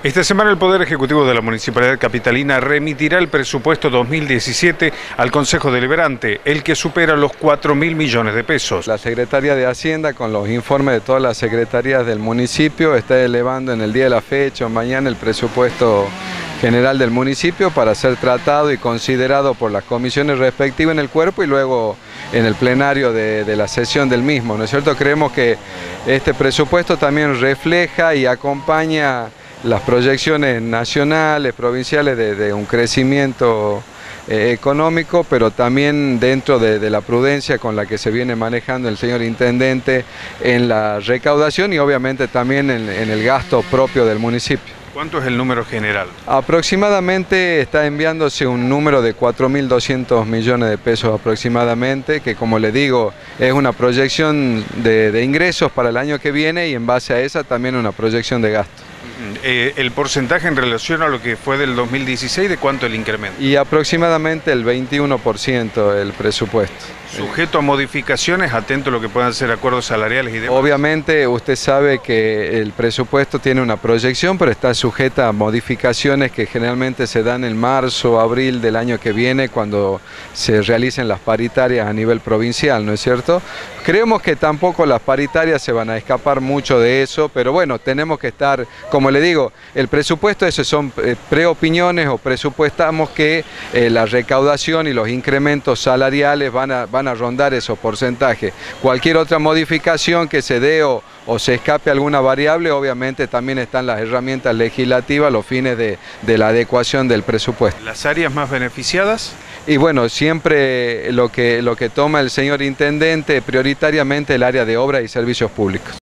Esta semana el Poder Ejecutivo de la Municipalidad Capitalina remitirá el presupuesto 2017 al Consejo Deliberante, el que supera los 4.000 millones de pesos. La Secretaría de Hacienda, con los informes de todas las secretarías del municipio, está elevando en el día de la fecha o mañana el presupuesto general del municipio para ser tratado y considerado por las comisiones respectivas en el cuerpo y luego en el plenario de la sesión del mismo, ¿no es cierto? Creemos que este presupuesto también refleja y acompaña las proyecciones nacionales, provinciales de un crecimiento económico, pero también dentro de la prudencia con la que se viene manejando el señor Intendente en la recaudación y obviamente también en el gasto propio del municipio. ¿Cuánto es el número general? Aproximadamente está enviándose un número de 4.200 millones de pesos aproximadamente, que como le digo es una proyección de ingresos para el año que viene y en base a esa también una proyección de gasto. ¿El porcentaje en relación a lo que fue del 2016, de cuánto el incremento? Y aproximadamente el 21% el presupuesto. ¿Sujeto a modificaciones, atento a lo que puedan ser acuerdos salariales y demás? Obviamente usted sabe que el presupuesto tiene una proyección, pero está sujeta a modificaciones que generalmente se dan en marzo o abril del año que viene cuando se realicen las paritarias a nivel provincial, ¿no es cierto? Creemos que tampoco las paritarias se van a escapar mucho de eso, pero bueno, tenemos que estar, como le digo, el presupuesto, eso son preopiniones o presupuestamos que la recaudación y los incrementos salariales van a rondar esos porcentajes. Cualquier otra modificación que se dé o se escape alguna variable, obviamente también están las herramientas legislativas a los fines de la adecuación del presupuesto. ¿Las áreas más beneficiadas? Y bueno, siempre lo que toma el señor Intendente, prioritariamente el área de obras y servicios públicos.